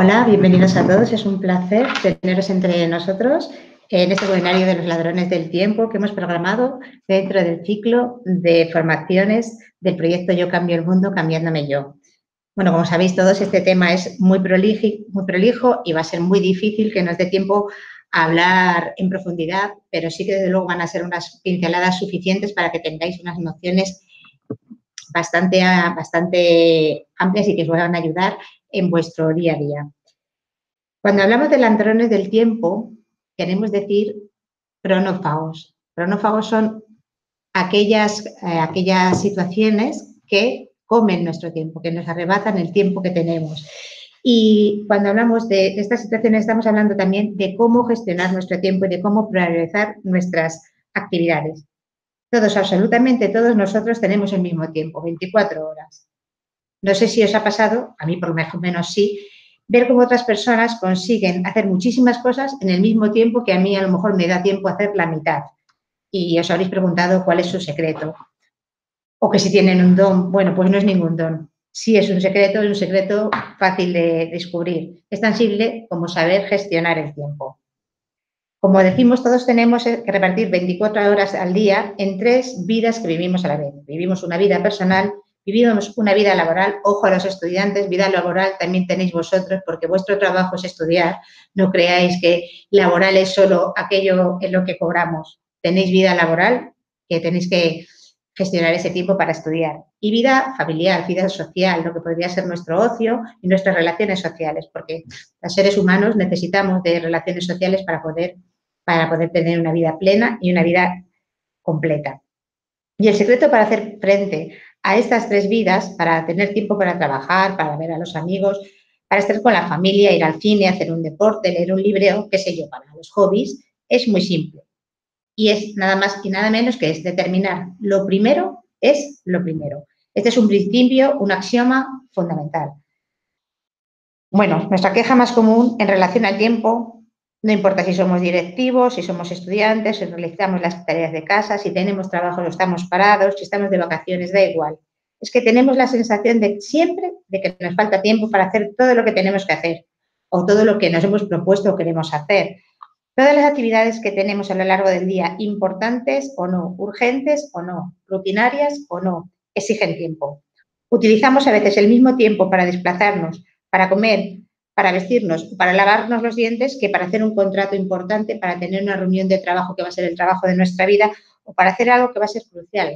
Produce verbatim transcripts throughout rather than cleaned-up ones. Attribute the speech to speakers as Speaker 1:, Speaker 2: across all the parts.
Speaker 1: Hola, bienvenidos a todos. Es un placer teneros entre nosotros en este webinario de los ladrones del tiempo que hemos programado dentro del ciclo de formaciones del proyecto Yo Cambio el Mundo, cambiándome yo. Bueno, como sabéis todos, este tema es muy prolijo, muy prolijo y va a ser muy difícil que nos dé tiempo a hablar en profundidad, pero sí que desde luego van a ser unas pinceladas suficientes para que tengáis unas nociones bastante, bastante amplias y que os van a ayudar en vuestro día a día. Cuando hablamos de ladrones del tiempo, queremos decir cronófagos. Cronófagos son aquellas, eh, aquellas situaciones que comen nuestro tiempo, que nos arrebatan el tiempo que tenemos. Y cuando hablamos de estas situaciones estamos hablando también de cómo gestionar nuestro tiempo y de cómo priorizar nuestras actividades. Todos, absolutamente todos nosotros tenemos el mismo tiempo, veinticuatro horas. No sé si os ha pasado, a mí por lo menos sí, ver cómo otras personas consiguen hacer muchísimas cosas en el mismo tiempo que a mí a lo mejor me da tiempo a hacer la mitad. Y os habréis preguntado cuál es su secreto. O que si tienen un don, bueno, pues no es ningún don. Sí es un secreto, es un secreto fácil de descubrir. Es tan simple como saber gestionar el tiempo. Como decimos, todos tenemos que repartir veinticuatro horas al día en tres vidas que vivimos a la vez. Vivimos una vida personal, vivimos una vida laboral. Ojo a los estudiantes, vida laboral también tenéis vosotros porque vuestro trabajo es estudiar. No creáis que laboral es solo aquello en lo que cobramos. Tenéis vida laboral que tenéis que gestionar ese tiempo para estudiar. Y vida familiar, vida social, lo que podría ser nuestro ocio y nuestras relaciones sociales, porque los seres humanos necesitamos de relaciones sociales para poder, para poder tener una vida plena y una vida completa. Y el secreto para hacer frente a estas tres vidas, para tener tiempo para trabajar, para ver a los amigos, para estar con la familia, ir al cine, hacer un deporte, leer un libro, qué sé yo, para los hobbies, es muy simple. Y es nada más y nada menos que es determinar lo primero es lo primero. Este es un principio, un axioma fundamental. Bueno, nuestra queja más común en relación al tiempo, no importa si somos directivos, si somos estudiantes, si realizamos las tareas de casa, si tenemos trabajo o estamos parados, si estamos de vacaciones, da igual. Es que tenemos la sensación de siempre de que nos falta tiempo para hacer todo lo que tenemos que hacer o todo lo que nos hemos propuesto o queremos hacer. Todas las actividades que tenemos a lo largo del día, importantes o no, urgentes o no, rutinarias o no, exigen tiempo. Utilizamos a veces el mismo tiempo para desplazarnos, para comer, para vestirnos, para lavarnos los dientes, que para hacer un contrato importante, para tener una reunión de trabajo que va a ser el trabajo de nuestra vida o para hacer algo que va a ser crucial.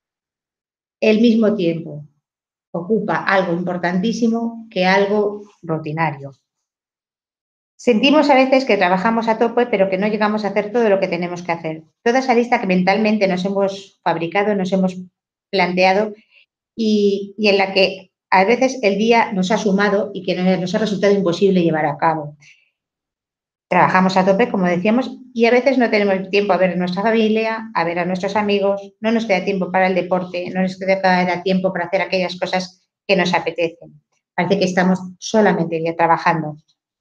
Speaker 1: El mismo tiempo ocupa algo importantísimo que algo rutinario. Sentimos a veces que trabajamos a tope, pero que no llegamos a hacer todo lo que tenemos que hacer. Toda esa lista que mentalmente nos hemos fabricado, nos hemos planteado y, y en la que a veces el día nos ha sumado y que nos ha resultado imposible llevar a cabo. Trabajamos a tope, como decíamos, y a veces no tenemos tiempo a ver a nuestra familia, a ver a nuestros amigos, no nos queda tiempo para el deporte, no nos queda tiempo para hacer aquellas cosas que nos apetecen. Parece que estamos solamente ya trabajando.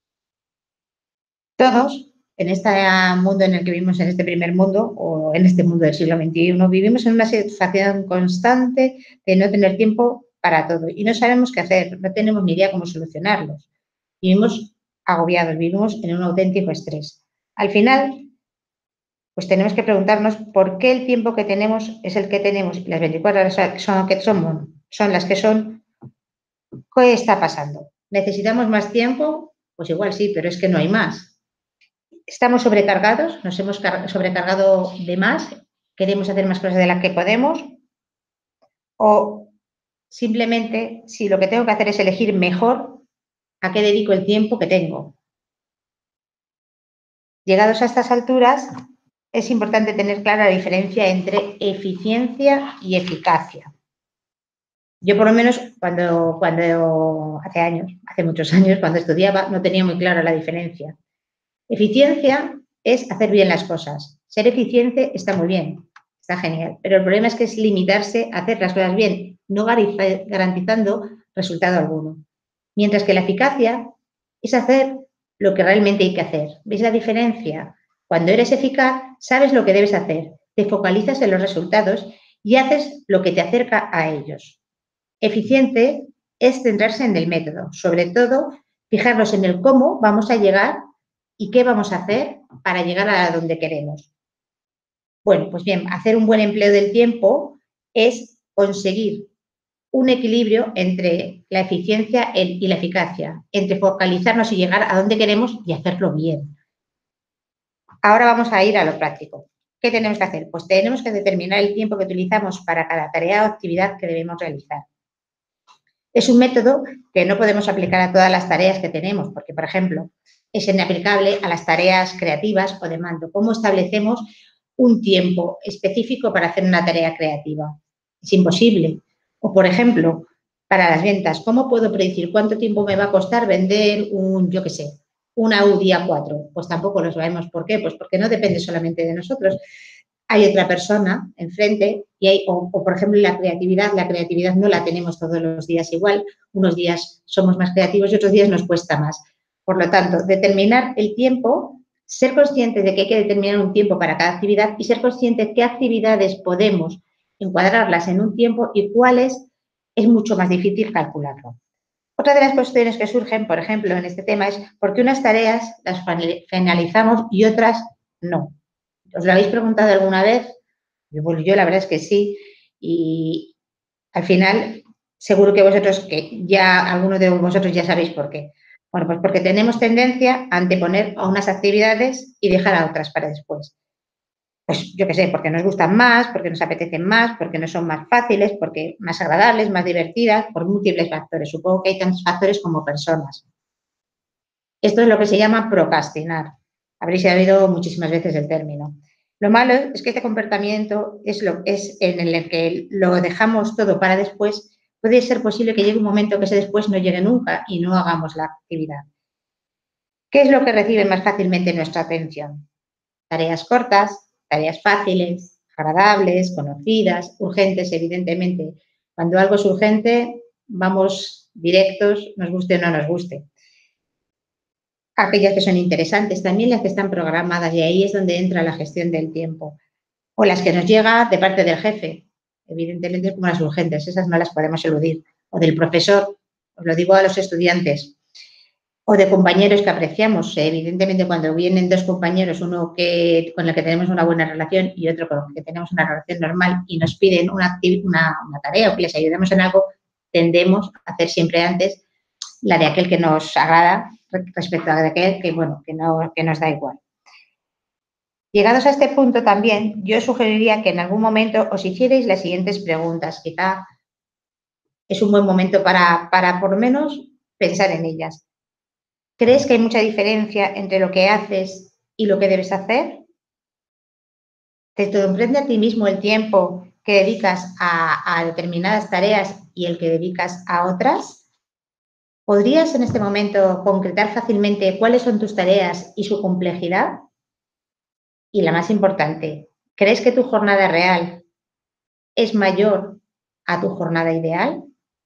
Speaker 1: Todos, en este mundo en el que vivimos, en este primer mundo o en este mundo del siglo veintiuno, vivimos en una situación constante de no tener tiempo para todo y no sabemos qué hacer, no tenemos ni idea cómo solucionarlos. Vivimos agobiados, vivimos en un auténtico estrés. Al final, pues tenemos que preguntarnos por qué el tiempo que tenemos es el que tenemos y las veinticuatro horas son, que son, son las que son. ¿Qué está pasando? ¿Necesitamos más tiempo? Pues igual sí, pero es que no hay más. Estamos sobrecargados, nos hemos sobrecargado de más, queremos hacer más cosas de las que podemos o simplemente si lo que tengo que hacer es elegir mejor a qué dedico el tiempo que tengo. Llegados a estas alturas, es importante tener clara la diferencia entre eficiencia y eficacia. Yo por lo menos cuando, cuando hace años, hace muchos años, cuando estudiaba, no tenía muy clara la diferencia. Eficiencia es hacer bien las cosas. Ser eficiente está muy bien, está genial, pero el problema es que es limitarse a hacer las cosas bien, no garantizando resultado alguno. Mientras que la eficacia es hacer lo que realmente hay que hacer. ¿Veis la diferencia? Cuando eres eficaz, sabes lo que debes hacer, te focalizas en los resultados y haces lo que te acerca a ellos. Eficiente es centrarse en el método, sobre todo Fijarnos en el cómo vamos a llegar y qué vamos a hacer para llegar a donde queremos. Bueno, pues bien, hacer un buen empleo del tiempo es conseguir un equilibrio entre la eficiencia y la eficacia, entre focalizarnos y llegar a donde queremos y hacerlo bien. Ahora vamos a ir a lo práctico. ¿Qué tenemos que hacer? Pues tenemos que determinar el tiempo que utilizamos para cada tarea o actividad que debemos realizar. Es un método que no podemos aplicar a todas las tareas que tenemos, porque, por ejemplo, es inaplicable a las tareas creativas o de mando. ¿Cómo establecemos un tiempo específico para hacer una tarea creativa? Es imposible. O, por ejemplo, para las ventas, ¿cómo puedo predecir cuánto tiempo me va a costar vender un, yo qué sé, un Audi A cuatro? Pues tampoco lo sabemos. ¿Por qué? Pues porque no depende solamente de nosotros. Hay otra persona enfrente y hay, o, o, por ejemplo, la creatividad, la creatividad no la tenemos todos los días igual. Unos días somos más creativos y otros días nos cuesta más. Por lo tanto, determinar el tiempo, ser conscientes de que hay que determinar un tiempo para cada actividad y ser conscientes de qué actividades podemos encuadrarlas en un tiempo y cuáles es mucho más difícil calcularlo. Otra de las cuestiones que surgen, por ejemplo, en este tema es por qué unas tareas las finalizamos y otras no. ¿Os lo habéis preguntado alguna vez? Yo, bueno, yo la verdad es que sí. Y al final, seguro que vosotros, que ya algunos de vosotros ya sabéis por qué. Bueno, pues porque tenemos tendencia a anteponer a unas actividades y dejar a otras para después. Pues yo qué sé, porque nos gustan más, porque nos apetecen más, porque no son más fáciles, porque más agradables, más divertidas, por múltiples factores. Supongo que hay tantos factores como personas. Esto es lo que se llama procrastinar. Habréis oído muchísimas veces el término. Lo malo es que este comportamiento es, lo, es en el que lo dejamos todo para después. Puede ser posible que llegue un momento que ese después no llegue nunca y no hagamos la actividad. ¿Qué es lo que recibe más fácilmente nuestra atención? Tareas cortas, tareas fáciles, agradables, conocidas, urgentes, evidentemente. Cuando algo es urgente, vamos directos, nos guste o no nos guste. Aquellas que son interesantes, también las que están programadas, y ahí es donde entra la gestión del tiempo. O las que nos llega de parte del jefe, evidentemente como las urgentes, esas no las podemos eludir. O del profesor, os lo digo a los estudiantes. O de compañeros que apreciamos, evidentemente cuando vienen dos compañeros, uno que, con el que tenemos una buena relación y otro con el que tenemos una relación normal y nos piden una, una, una tarea o que les ayudemos en algo, tendemos a hacer siempre antes la de aquel que nos agrada respecto a la de aquel que, bueno, que, no, que nos da igual. Llegados a este punto también, yo sugeriría que en algún momento os hicierais las siguientes preguntas. Quizá es un buen momento para, para por lo menos pensar en ellas. ¿Crees que hay mucha diferencia entre lo que haces y lo que debes hacer? ¿Te comprende a ti mismo el tiempo que dedicas a, a determinadas tareas y el que dedicas a otras? ¿Podrías en este momento concretar fácilmente cuáles son tus tareas y su complejidad? Y la más importante, ¿crees que tu jornada real es mayor a tu jornada ideal?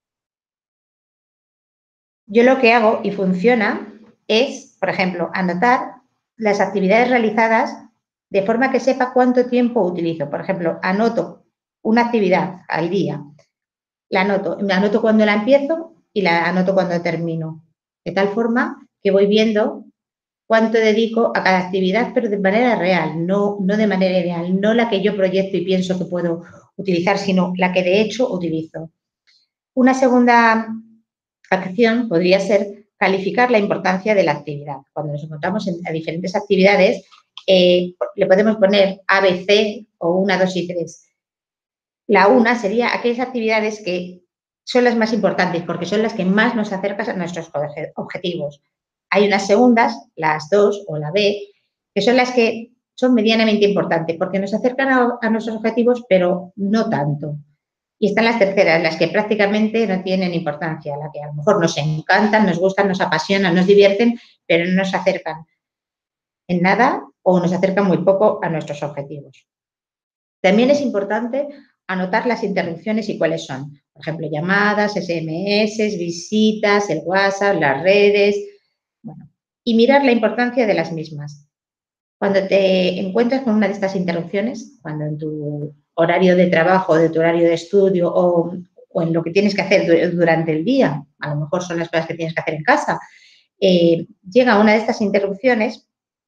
Speaker 1: Yo lo que hago y funciona es, por ejemplo, anotar las actividades realizadas de forma que sepa cuánto tiempo utilizo. Por ejemplo, anoto una actividad al día, la anoto, me anoto cuando la empiezo y la anoto cuando termino. De tal forma que voy viendo cuánto dedico a cada actividad, pero de manera real, no, no de manera ideal, no la que yo proyecto y pienso que puedo utilizar, sino la que de hecho utilizo. Una segunda acción podría ser calificar la importancia de la actividad. Cuando nos encontramos en, a diferentes actividades, eh, le podemos poner A, B, C o una, dos y tres. La una sería aquellas actividades que son las más importantes porque son las que más nos acercan a nuestros objetivos. Hay unas segundas, las dos o la B, que son las que son medianamente importantes porque nos acercan a, a nuestros objetivos, pero no tanto. Y están las terceras, las que prácticamente no tienen importancia, las que a lo mejor nos encantan, nos gustan, nos apasionan, nos divierten, pero no nos acercan en nada o nos acercan muy poco a nuestros objetivos. También es importante anotar las interrupciones y cuáles son. Por ejemplo, llamadas, ese eme ese, visitas, el WhatsApp, las redes, bueno, y mirar la importancia de las mismas. Cuando te encuentras con una de estas interrupciones, cuando en tu horario de trabajo, de tu horario de estudio o, o en lo que tienes que hacer durante el día, a lo mejor son las cosas que tienes que hacer en casa, eh, llega una de estas interrupciones,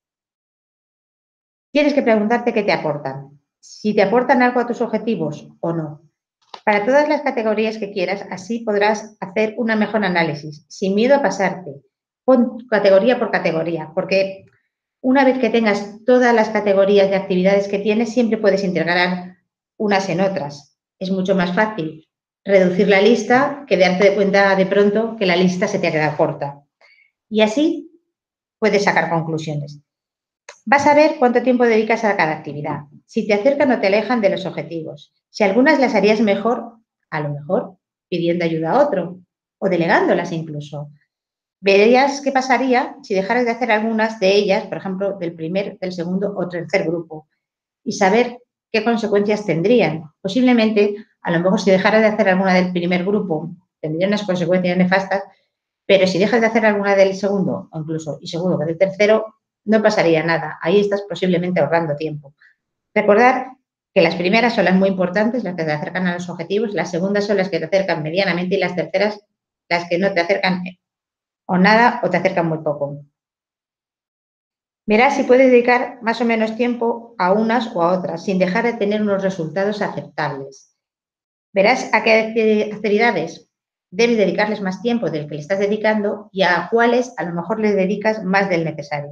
Speaker 1: tienes que preguntarte qué te aportan. Si te aportan algo a tus objetivos o no. Para todas las categorías que quieras, así podrás hacer un mejor análisis, sin miedo a pasarte. Pon categoría por categoría, porque una vez que tengas todas las categorías de actividades que tienes, siempre puedes integrar unas en otras. Es mucho más fácil reducir la lista que darte cuenta de pronto que la lista se te ha quedado corta. Y así puedes sacar conclusiones. Vas a ver cuánto tiempo dedicas a cada actividad, si te acercan o te alejan de los objetivos. Si algunas las harías mejor, a lo mejor pidiendo ayuda a otro o delegándolas incluso. Verías qué pasaría si dejaras de hacer algunas de ellas, por ejemplo, del primer, del segundo o tercer grupo, y saber qué consecuencias tendrían. Posiblemente, a lo mejor si dejaras de hacer alguna del primer grupo, tendría unas consecuencias nefastas, pero si dejas de hacer alguna del segundo, o incluso, y seguro que del tercero, no pasaría nada. Ahí estás posiblemente ahorrando tiempo. Recordar que las primeras son las muy importantes, las que te acercan a los objetivos, las segundas son las que te acercan medianamente y las terceras las que no te acercan o nada o te acercan muy poco. Verás si puedes dedicar más o menos tiempo a unas o a otras, sin dejar de tener unos resultados aceptables. Verás a qué actividades debes dedicarles más tiempo del que le estás dedicando y a cuáles a lo mejor le dedicas más del necesario.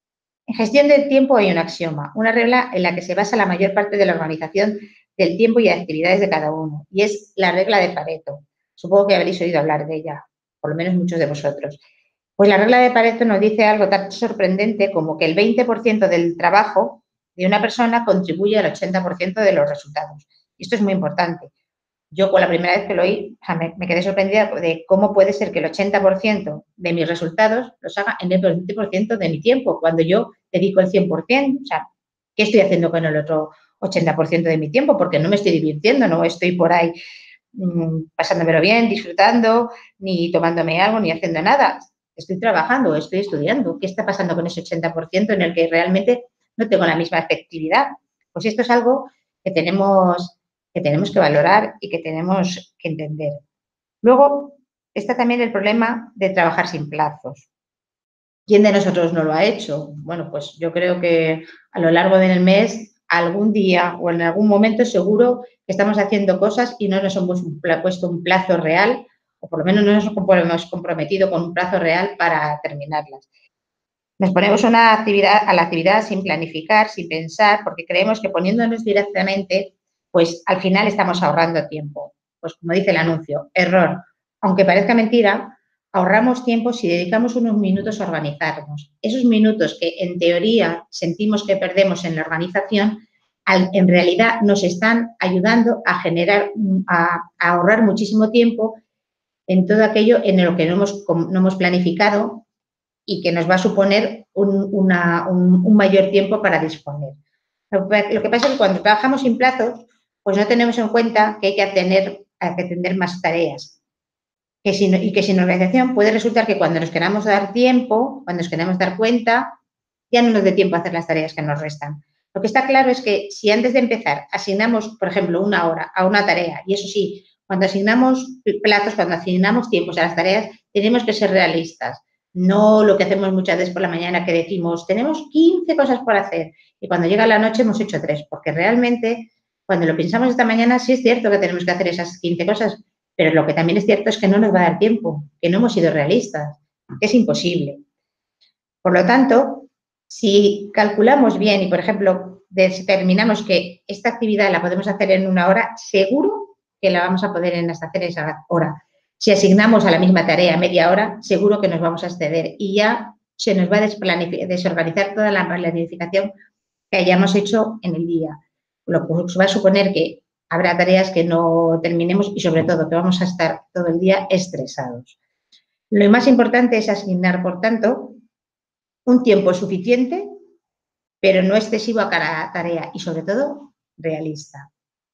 Speaker 1: En gestión del tiempo hay un axioma, una regla en la que se basa la mayor parte de la organización del tiempo y actividades de cada uno, y es la regla de Pareto. Supongo que habréis oído hablar de ella, por lo menos muchos de vosotros. Pues la regla de Pareto nos dice algo tan sorprendente como que el veinte por ciento del trabajo de una persona contribuye al ochenta por ciento de los resultados. Y esto es muy importante. Yo, con la primera vez que lo oí, o sea, me, me, quedé sorprendida de cómo puede ser que el ochenta por ciento de mis resultados los haga en el veinte por ciento de mi tiempo, cuando yo dedico el cien por ciento. O sea, ¿qué estoy haciendo con el otro ochenta por ciento de mi tiempo? Porque no me estoy divirtiendo, no estoy por ahí mmm, pasándomelo bien, disfrutando, ni tomándome algo, ni haciendo nada. Estoy trabajando, estoy estudiando. ¿Qué está pasando con ese ochenta por ciento en el que realmente no tengo la misma efectividad? Pues esto es algo que tenemos que tenemos que valorar y que tenemos que entender. Luego está también el problema de trabajar sin plazos. ¿Quién de nosotros no lo ha hecho? Bueno, pues yo creo que a lo largo del mes, algún día o en algún momento seguro que estamos haciendo cosas y no nos hemos puesto un plazo real, o por lo menos no nos hemos comprometido con un plazo real para terminarlas. Nos ponemos una actividad, a la actividad sin planificar, sin pensar, porque creemos que poniéndonos directamente, pues al final estamos ahorrando tiempo. Pues como dice el anuncio, error. Aunque parezca mentira, ahorramos tiempo si dedicamos unos minutos a organizarnos. Esos minutos que en teoría sentimos que perdemos en la organización, en realidad nos están ayudando a generar, a, a ahorrar muchísimo tiempo en todo aquello en lo que no hemos, no hemos planificado y que nos va a suponer un, una, un, un mayor tiempo para disponer. Lo que pasa es que cuando trabajamos sin plazos, pues no tenemos en cuenta que hay que atender, hay que atender más tareas. Que si no, y que sin organización puede resultar que cuando nos queramos dar tiempo, cuando nos queramos dar cuenta, ya no nos dé tiempo a hacer las tareas que nos restan. Lo que está claro es que si antes de empezar asignamos, por ejemplo, una hora a una tarea, y eso sí, cuando asignamos plazos, cuando asignamos tiempos a las tareas, tenemos que ser realistas. No lo que hacemos muchas veces por la mañana que decimos, tenemos quince cosas por hacer y cuando llega la noche hemos hecho tres, porque realmente cuando lo pensamos esta mañana sí es cierto que tenemos que hacer esas quince cosas, pero lo que también es cierto es que no nos va a dar tiempo, que no hemos sido realistas, que es imposible. Por lo tanto, si calculamos bien y, por ejemplo, determinamos que esta actividad la podemos hacer en una hora, seguro que la vamos a poder hacer en esa hora. Si asignamos a la misma tarea media hora, seguro que nos vamos a exceder y ya se nos va a desorganizar toda la planificación que hayamos hecho en el día. Lo que va a suponer que habrá tareas que no terminemos y, sobre todo, que vamos a estar todo el día estresados. Lo más importante es asignar, por tanto, un tiempo suficiente, pero no excesivo a cada tarea y, sobre todo, realista.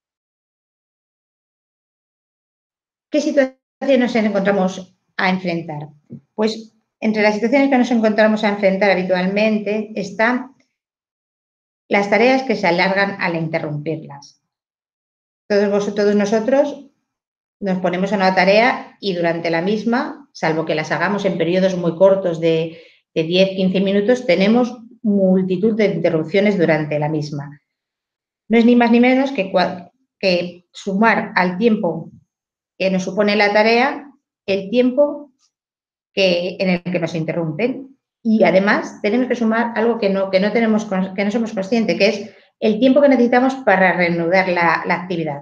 Speaker 1: ¿Qué situaciones nos encontramos a enfrentar? Pues entre las situaciones que nos encontramos a enfrentar habitualmente están las tareas que se alargan al interrumpirlas. Todos vosotros, todos nosotros nos ponemos a una tarea y durante la misma, salvo que las hagamos en periodos muy cortos de, de diez, quince minutos, tenemos multitud de interrupciones durante la misma. No es ni más ni menos que, que sumar al tiempo que nos supone la tarea el tiempo que, en el que nos interrumpen. Y además tenemos que sumar algo que no, que no, tenemos, que no somos conscientes, que es el tiempo que necesitamos para reanudar la, la actividad.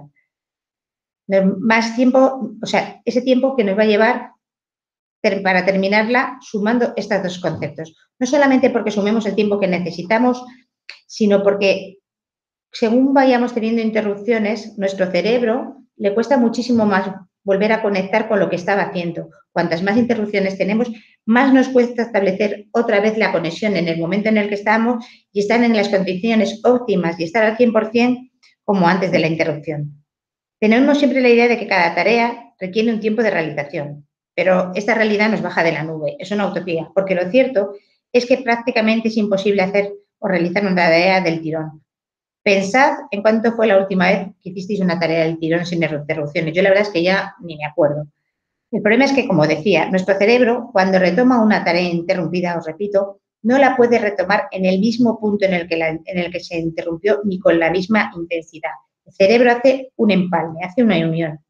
Speaker 1: Más tiempo, o sea, ese tiempo que nos va a llevar para terminarla sumando estos dos conceptos. No solamente porque sumemos el tiempo que necesitamos, sino porque según vayamos teniendo interrupciones, nuestro cerebro le cuesta muchísimo más volver a conectar con lo que estaba haciendo. Cuantas más interrupciones tenemos, más nos cuesta establecer otra vez la conexión en el momento en el que estamos y estar en las condiciones óptimas y estar al cien por cien como antes de la interrupción. Tenemos siempre la idea de que cada tarea requiere un tiempo de realización, pero esta realidad nos baja de la nube, es una utopía, porque lo cierto es que prácticamente es imposible hacer o realizar una tarea del tirón. Pensad en cuánto fue la última vez que hicisteis una tarea del tirón sin interrupciones. Yo la verdad es que ya ni me acuerdo. El problema es que, como decía, nuestro cerebro, cuando retoma una tarea interrumpida, os repito, no la puede retomar en el mismo punto en el que, la, en el que se interrumpió ni con la misma intensidad. El cerebro hace un empalme, hace una unión.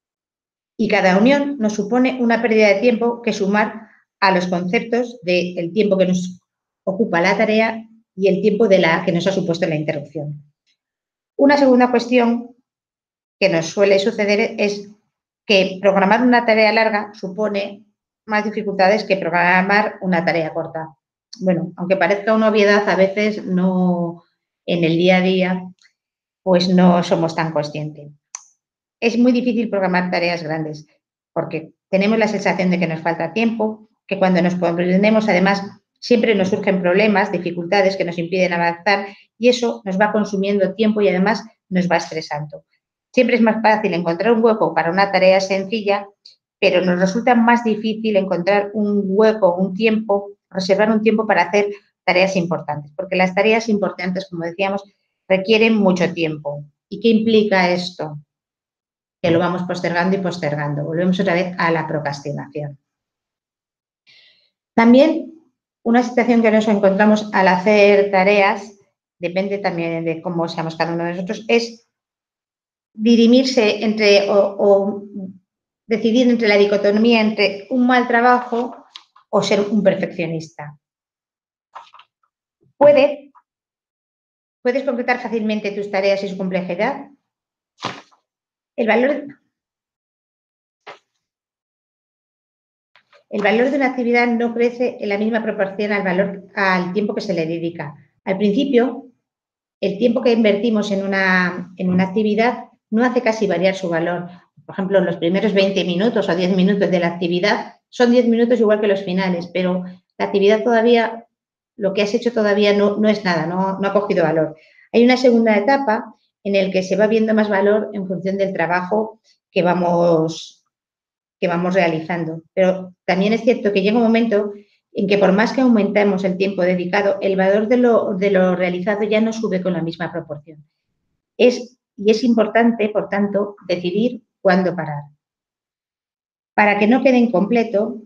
Speaker 1: Y cada unión nos supone una pérdida de tiempo que sumar a los conceptos del tiempo que nos ocupa la tarea y el tiempo de la que nos ha supuesto la interrupción. Una segunda cuestión que nos suele suceder es que programar una tarea larga supone más dificultades que programar una tarea corta. Bueno, aunque parezca una obviedad, a veces no, en el día a día, pues no somos tan conscientes. Es muy difícil programar tareas grandes porque tenemos la sensación de que nos falta tiempo, que cuando nos ponemos, además, siempre nos surgen problemas, dificultades que nos impiden avanzar y eso nos va consumiendo tiempo y además nos va estresando. Siempre es más fácil encontrar un hueco para una tarea sencilla, pero nos resulta más difícil encontrar un hueco, un tiempo, reservar un tiempo para hacer tareas importantes, porque las tareas importantes, como decíamos, requieren mucho tiempo. ¿Y qué implica esto? Que lo vamos postergando y postergando. Volvemos otra vez a la procrastinación. También una situación que nos encontramos al hacer tareas, depende también de cómo seamos cada uno de nosotros, es dirimirse entre o, o decidir entre la dicotomía entre un mal trabajo o ser un perfeccionista. Puede, puedes completar fácilmente tus tareas y su complejidad. El valor, el valor de una actividad no crece en la misma proporción al valor, al tiempo que se le dedica. Al principio, el tiempo que invertimos en una, en una actividad no hace casi variar su valor. Por ejemplo, los primeros veinte minutos o diez minutos de la actividad son diez minutos igual que los finales, pero la actividad todavía, lo que has hecho todavía no, no es nada, no, no ha cogido valor. Hay una segunda etapa en la que se va viendo más valor en función del trabajo que vamos, que vamos realizando. Pero también es cierto que llega un momento en que por más que aumentemos el tiempo dedicado, el valor de lo, de lo realizado ya no sube con la misma proporción. Es, y es importante, por tanto, decidir cuándo parar. Para que no quede incompleto,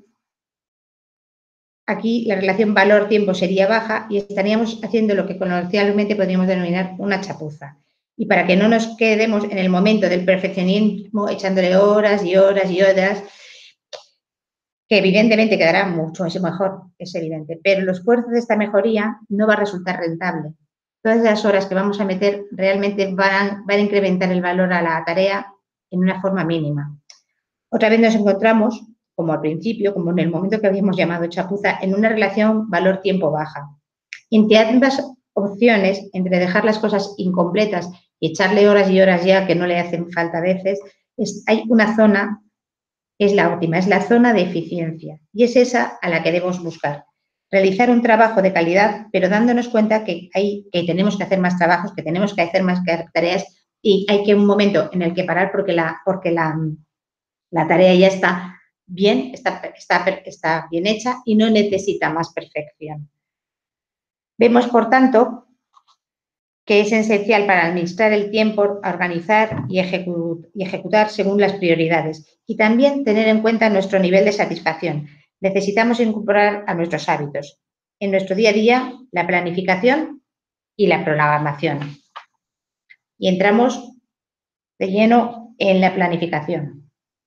Speaker 1: aquí la relación valor-tiempo sería baja y estaríamos haciendo lo que coloquialmente podríamos denominar una chapuza. Y para que no nos quedemos en el momento del perfeccionismo echándole horas y horas y horas, que evidentemente quedará mucho mejor, es evidente, pero el esfuerzo de esta mejoría no va a resultar rentable. Todas las horas que vamos a meter realmente van, van a incrementar el valor a la tarea en una forma mínima. Otra vez nos encontramos, como al principio, como en el momento que habíamos llamado chapuza, en una relación valor-tiempo baja. Entre ambas opciones, entre dejar las cosas incompletas y echarle horas y horas ya que no le hacen falta a veces, es, hay una zona que es la óptima, es la zona de eficiencia y es esa a la que debemos buscar. Realizar un trabajo de calidad, pero dándonos cuenta que, hay, que tenemos que hacer más trabajos, que tenemos que hacer más tareas y hay que un momento en el que parar porque la, porque la, la tarea ya está bien, está, está, está bien hecha y no necesita más perfección. Vemos, por tanto, que es esencial para administrar el tiempo, organizar y, ejecu y ejecutar según las prioridades. Y también tener en cuenta nuestro nivel de satisfacción. Necesitamos incorporar a nuestros hábitos. En nuestro día a día, la planificación y la programación. Y entramos de lleno en la planificación.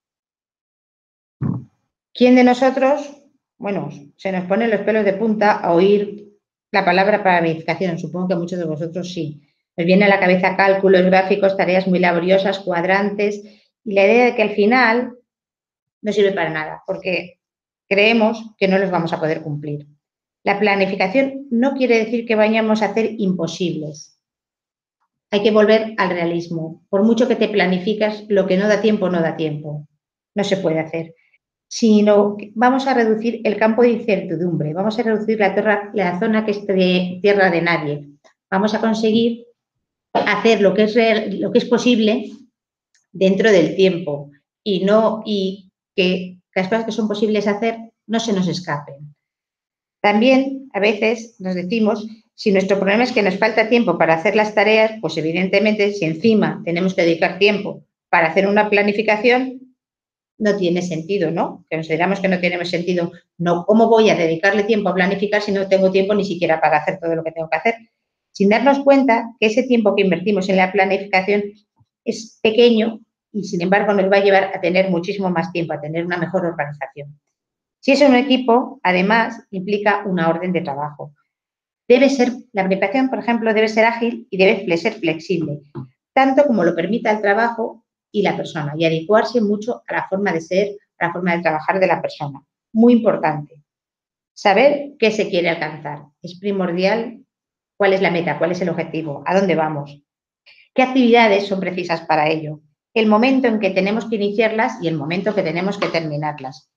Speaker 1: ¿Quién de nosotros, bueno, se nos ponen los pelos de punta a oír la palabra planificación? Supongo que muchos de vosotros sí. Nos viene a la cabeza cálculos, gráficos, tareas muy laboriosas, cuadrantes, y la idea de que al final no sirve para nada, porque creemos que no los vamos a poder cumplir. La planificación no quiere decir que vayamos a hacer imposibles. Hay que volver al realismo. Por mucho que te planificas, lo que no da tiempo, no da tiempo. No se puede hacer. Sino que vamos a reducir el campo de incertidumbre, vamos a reducir la, tierra, la zona que es de tierra de nadie. Vamos a conseguir hacer lo que es, real, lo que es posible dentro del tiempo y, no, y que las cosas que son posibles hacer no se nos escapen. También a veces nos decimos, si nuestro problema es que nos falta tiempo para hacer las tareas, pues evidentemente si encima tenemos que dedicar tiempo para hacer una planificación, no tiene sentido, ¿no? Que consideramos que no tiene sentido. No, ¿cómo voy a dedicarle tiempo a planificar si no tengo tiempo ni siquiera para hacer todo lo que tengo que hacer? Sin darnos cuenta que ese tiempo que invertimos en la planificación es pequeño y, sin embargo, nos va a llevar a tener muchísimo más tiempo, a tener una mejor organización. Si es un equipo, además, implica una orden de trabajo. Debe ser, la planificación, por ejemplo, debe ser ágil y debe ser flexible, tanto como lo permita el trabajo y la persona, y adecuarse mucho a la forma de ser, a la forma de trabajar de la persona. Muy importante. Saber qué se quiere alcanzar. Es primordial cuál es la meta, cuál es el objetivo, a dónde vamos, qué actividades son precisas para ello, el momento en que tenemos que iniciarlas y el momento que tenemos que terminarlas.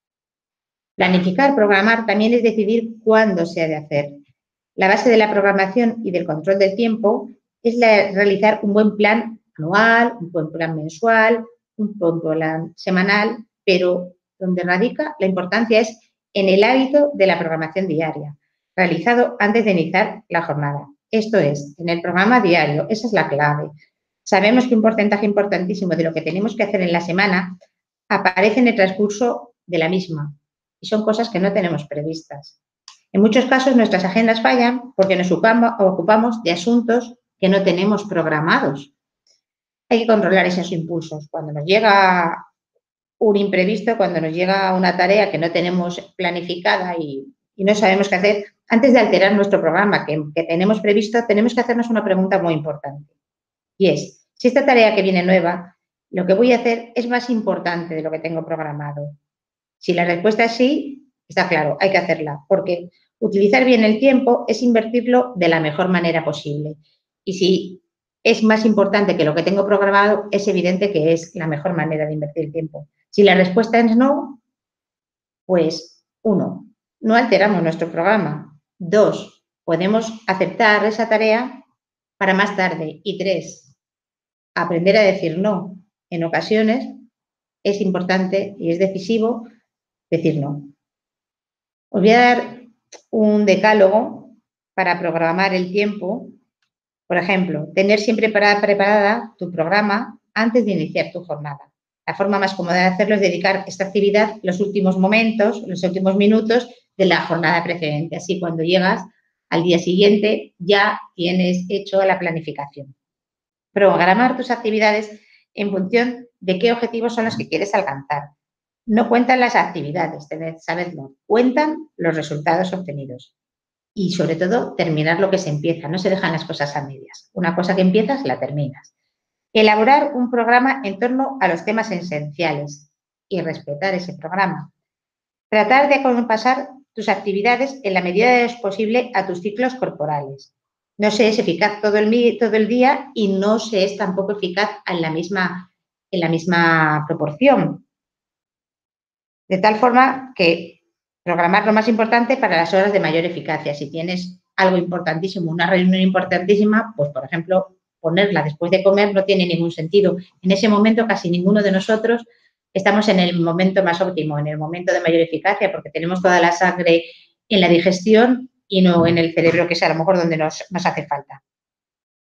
Speaker 1: Planificar, programar, también es decidir cuándo se ha de hacer. La base de la programación y del control del tiempo es la, realizar un buen plan anual, un buen plan mensual, un buen plan semanal, pero donde radica la importancia es en el hábito de la programación diaria, realizado antes de iniciar la jornada. Esto es, en el programa diario, esa es la clave. Sabemos que un porcentaje importantísimo de lo que tenemos que hacer en la semana aparece en el transcurso de la misma y son cosas que no tenemos previstas. En muchos casos nuestras agendas fallan porque nos ocupamos de asuntos que no tenemos programados. Hay que controlar esos impulsos. Cuando nos llega un imprevisto, cuando nos llega una tarea que no tenemos planificada y, y no sabemos qué hacer, antes de alterar nuestro programa que, que tenemos previsto, tenemos que hacernos una pregunta muy importante. Y es, si esta tarea que viene nueva, lo que voy a hacer es más importante de lo que tengo programado. Si la respuesta es sí, está claro, hay que hacerla, porque utilizar bien el tiempo es invertirlo de la mejor manera posible. Y si es más importante que lo que tengo programado, es evidente que es la mejor manera de invertir el tiempo. Si la respuesta es no, pues uno, no alteramos nuestro programa. Dos, podemos aceptar esa tarea para más tarde. Y tres, aprender a decir no. En ocasiones es importante y es decisivo decir no. Os voy a dar un decálogo para programar el tiempo. Por ejemplo, tener siempre preparada tu programa antes de iniciar tu jornada. La forma más cómoda de hacerlo es dedicar esta actividad los últimos momentos, los últimos minutos de la jornada precedente. Así, cuando llegas al día siguiente, ya tienes hecho la planificación. Programar tus actividades en función de qué objetivos son los que quieres alcanzar. No cuentan las actividades, sabedlo, cuentan los resultados obtenidos. Y, sobre todo, terminar lo que se empieza. No se dejan las cosas a medias. Una cosa que empiezas, la terminas. Elaborar un programa en torno a los temas esenciales y respetar ese programa. Tratar de acompasar tus actividades en la medida de lo posible a tus ciclos corporales. No se es eficaz todo el, todo el día y no se es tampoco eficaz en la misma, en la misma proporción. De tal forma que programar lo más importante para las horas de mayor eficacia. Si tienes algo importantísimo, una reunión importantísima, pues, por ejemplo, ponerla después de comer no tiene ningún sentido. En ese momento casi ninguno de nosotros estamos en el momento más óptimo, en el momento de mayor eficacia, porque tenemos toda la sangre en la digestión y no en el cerebro, que es a lo mejor donde nos, nos hace falta.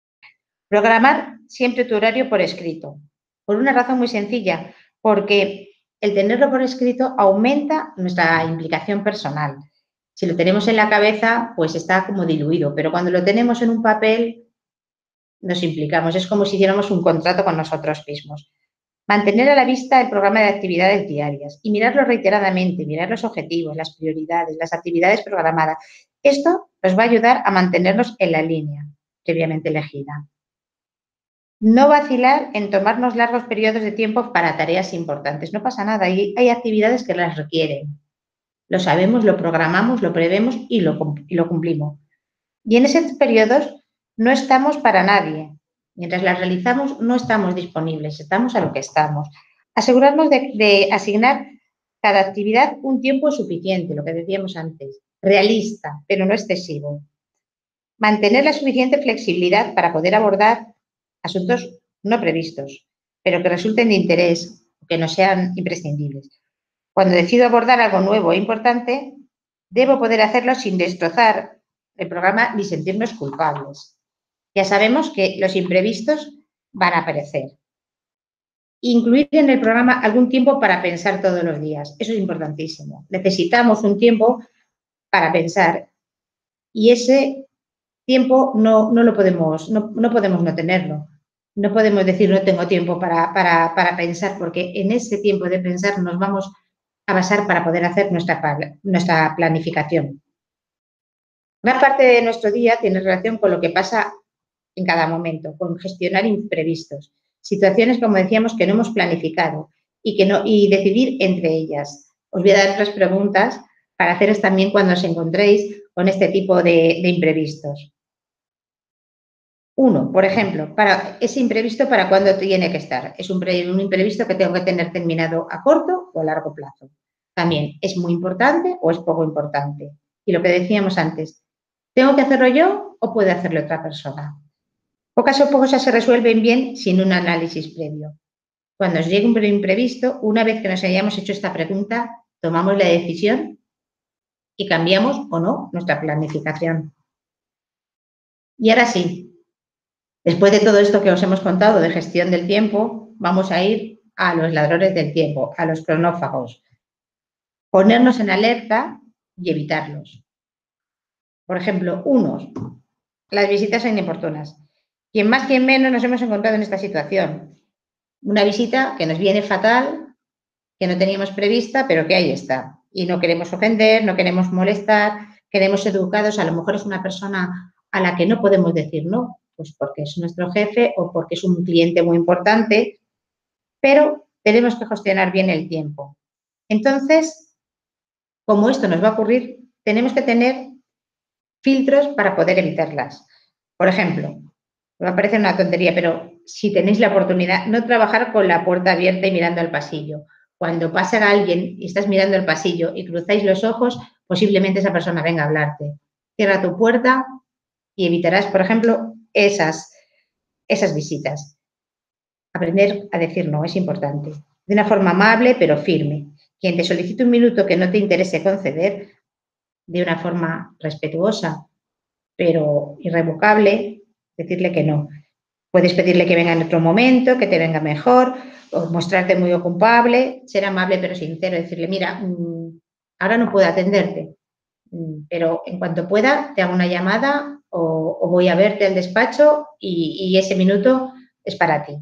Speaker 1: Programar siempre tu horario por escrito, por una razón muy sencilla, porque el tenerlo por escrito aumenta nuestra implicación personal. Si lo tenemos en la cabeza, pues está como diluido, pero cuando lo tenemos en un papel, nos implicamos. Es como si hiciéramos un contrato con nosotros mismos. Mantener a la vista el programa de actividades diarias y mirarlo reiteradamente, mirar los objetivos, las prioridades, las actividades programadas. Esto nos va a ayudar a mantenernos en la línea previamente elegida. No vacilar en tomarnos largos periodos de tiempo para tareas importantes. No pasa nada, hay, hay actividades que las requieren. Lo sabemos, lo programamos, lo prevemos y lo, y lo cumplimos. Y en esos periodos no estamos para nadie. Mientras las realizamos, no estamos disponibles, estamos a lo que estamos. Asegurarnos de, de asignar cada actividad un tiempo suficiente, lo que decíamos antes, realista, pero no excesivo. Mantener la suficiente flexibilidad para poder abordar asuntos no previstos, pero que resulten de interés, que no sean imprescindibles. Cuando decido abordar algo nuevo e importante, debo poder hacerlo sin destrozar el programa ni sentirnos culpables. Ya sabemos que los imprevistos van a aparecer. Incluir en el programa algún tiempo para pensar todos los días. Eso es importantísimo. Necesitamos un tiempo para pensar y ese tiempo no, no lo podemos no, no podemos no tenerlo. No podemos decir no tengo tiempo para, para, para pensar, porque en ese tiempo de pensar nos vamos a basar para poder hacer nuestra, nuestra planificación. Gran parte de nuestro día tiene relación con lo que pasa en cada momento, con gestionar imprevistos, situaciones, como decíamos, que no hemos planificado y, que no, y decidir entre ellas. Os voy a dar tres preguntas para haceros también cuando os encontréis con este tipo de, de imprevistos. Uno, por ejemplo, para ese imprevisto, ¿para cuándo tiene que estar? ¿Es un, un imprevisto que tengo que tener terminado a corto o a largo plazo? También, ¿es muy importante o es poco importante? Y lo que decíamos antes, ¿tengo que hacerlo yo o puede hacerlo otra persona? Pocas o cosas se resuelven bien sin un análisis previo. Cuando os llegue un imprevisto, una vez que nos hayamos hecho esta pregunta, tomamos la decisión y cambiamos o no nuestra planificación. Y ahora sí, después de todo esto que os hemos contado de gestión del tiempo, vamos a ir a los ladrones del tiempo, a los cronófagos. Ponernos en alerta y evitarlos. Por ejemplo, unos, las visitas son inoportunas. Quien más, quien menos nos hemos encontrado en esta situación. Una visita que nos viene fatal, que no teníamos prevista, pero que ahí está. Y no queremos ofender, no queremos molestar, queremos ser educados. A lo mejor es una persona a la que no podemos decir no, pues porque es nuestro jefe o porque es un cliente muy importante, pero tenemos que gestionar bien el tiempo. Entonces, como esto nos va a ocurrir, tenemos que tener filtros para poder evitarlas. Por ejemplo, me parece una tontería, pero si tenéis la oportunidad, no trabajar con la puerta abierta y mirando al pasillo. Cuando pasa alguien y estás mirando el pasillo y cruzáis los ojos, posiblemente esa persona venga a hablarte. Cierra tu puerta y evitarás, por ejemplo, esas, esas visitas. Aprender a decir no es importante. De una forma amable, pero firme. Quien te solicite un minuto que no te interese conceder, de una forma respetuosa, pero irrevocable, decirle que no. Puedes pedirle que venga en otro momento, que te venga mejor, o mostrarte muy ocupable, ser amable pero sincero, decirle, mira, ahora no puedo atenderte, pero en cuanto pueda te hago una llamada o, o voy a verte al despacho y, y ese minuto es para ti.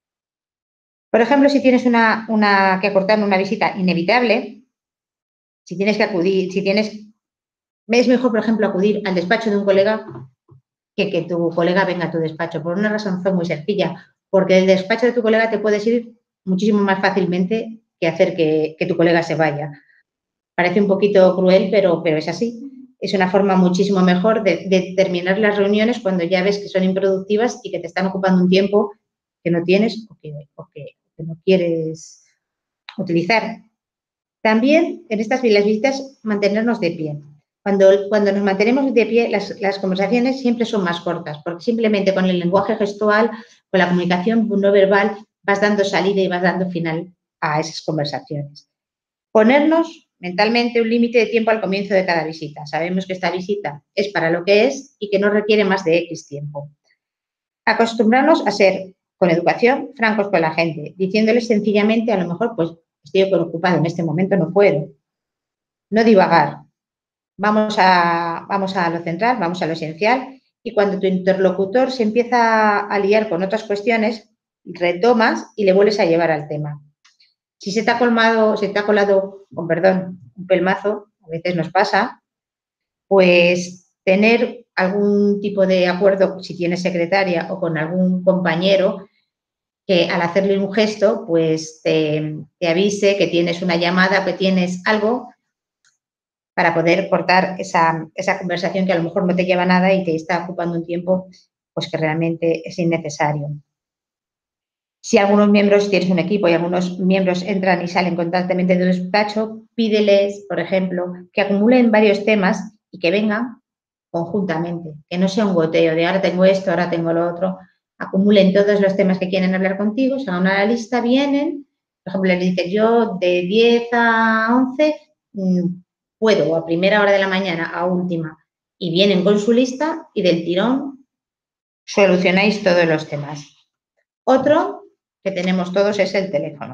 Speaker 1: Por ejemplo, si tienes una, una, que acortar una visita inevitable, si tienes que acudir, si tienes, es mejor, por ejemplo, acudir al despacho de un colega que que tu colega venga a tu despacho, por una razón muy sencilla, porque del despacho de tu colega te puedes ir muchísimo más fácilmente que hacer que, que tu colega se vaya. Parece un poquito cruel, pero, pero es así. Es una forma muchísimo mejor de, de terminar las reuniones cuando ya ves que son improductivas y que te están ocupando un tiempo que no tienes o que, o que, que no quieres utilizar. También en estas las visitas mantenernos de pie. Cuando, cuando nos mantenemos de pie, las, las conversaciones siempre son más cortas, porque simplemente con el lenguaje gestual, con la comunicación no verbal, vas dando salida y vas dando final a esas conversaciones. Ponernos mentalmente un límite de tiempo al comienzo de cada visita. Sabemos que esta visita es para lo que es y que no requiere más de X tiempo. Acostumbrarnos a ser, con educación, francos con la gente, diciéndoles sencillamente, a lo mejor, pues estoy ocupado en este momento, no puedo. No divagar. Vamos a, vamos a lo central, vamos a lo esencial, y cuando tu interlocutor se empieza a liar con otras cuestiones, retomas y le vuelves a llevar al tema. Si se te ha colmado, se te ha colado, con perdón, un pelmazo, a veces nos pasa, pues tener algún tipo de acuerdo, si tienes secretaria o con algún compañero, que al hacerle un gesto, pues te, te avise que tienes una llamada, que tienes algo para poder cortar esa, esa conversación que a lo mejor no te lleva a nada y te está ocupando un tiempo pues que realmente es innecesario. Si algunos miembros, si tienes un equipo y algunos miembros entran y salen constantemente de un despacho, pídeles, por ejemplo, que acumulen varios temas y que vengan conjuntamente, que no sea un goteo de ahora tengo esto, ahora tengo lo otro. Acumulen todos los temas que quieren hablar contigo, se hagan una lista, vienen, por ejemplo, les dices yo de diez a once puedo, a primera hora de la mañana, a última, y vienen con su lista y del tirón solucionáis todos los temas. Otro que tenemos todos es el teléfono.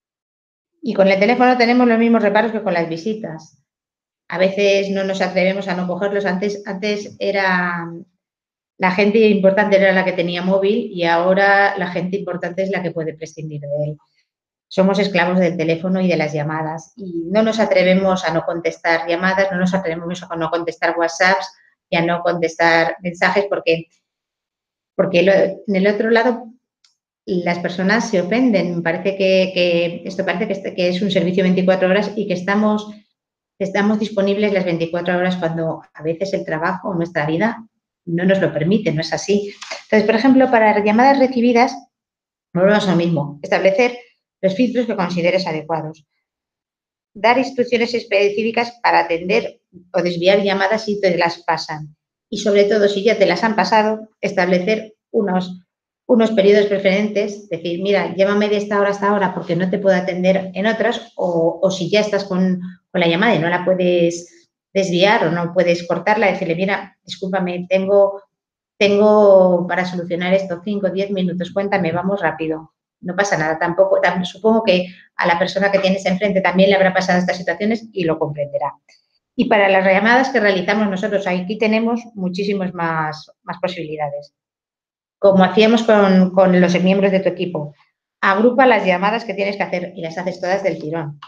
Speaker 1: Y con el teléfono tenemos los mismos reparos que con las visitas. A veces no nos atrevemos a no cogerlos. Antes, antes era la gente importante era la que tenía móvil y ahora la gente importante es la que puede prescindir de él. Somos esclavos del teléfono y de las llamadas y no nos atrevemos a no contestar llamadas, no nos atrevemos a no contestar WhatsApps y a no contestar mensajes porque, porque lo, en el otro lado las personas se ofenden. Me parece que, que esto parece que, este, que es un servicio veinticuatro horas y que estamos, estamos disponibles las veinticuatro horas cuando a veces el trabajo o nuestra vida no nos lo permite, no es así. Entonces, por ejemplo, para llamadas recibidas, volvemos a lo mismo, establecer los filtros que consideres adecuados. Dar instrucciones específicas para atender o desviar llamadas si te las pasan. Y sobre todo, si ya te las han pasado, establecer unos, unos periodos preferentes, decir, mira, llámame de esta hora a esta hora porque no te puedo atender en otras, o, o si ya estás con, con la llamada y no la puedes desviar o no puedes cortarla, decirle, mira, discúlpame, tengo, tengo para solucionar esto cinco o diez minutos, cuéntame, vamos rápido. No pasa nada, tampoco, tampoco, supongo que a la persona que tienes enfrente también le habrá pasado estas situaciones y lo comprenderá. Y para las llamadas que realizamos nosotros, aquí tenemos muchísimas más, más posibilidades. Como hacíamos con, con los miembros de tu equipo, agrupa las llamadas que tienes que hacer y las haces todas del tirón.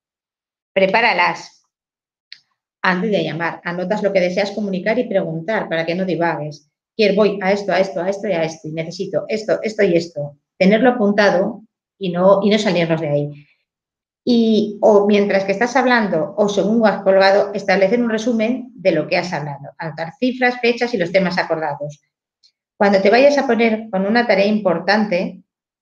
Speaker 1: Prepáralas antes de llamar, anotas lo que deseas comunicar y preguntar para que no divagues. Quiero, voy a esto, a esto, a esto y a esto, y necesito esto, esto y esto. Tenerlo apuntado y no, y no salirnos de ahí. Y o mientras que estás hablando o según has colgado, establecer un resumen de lo que has hablado. Anotar cifras, fechas y los temas acordados. Cuando te vayas a poner con una tarea importante,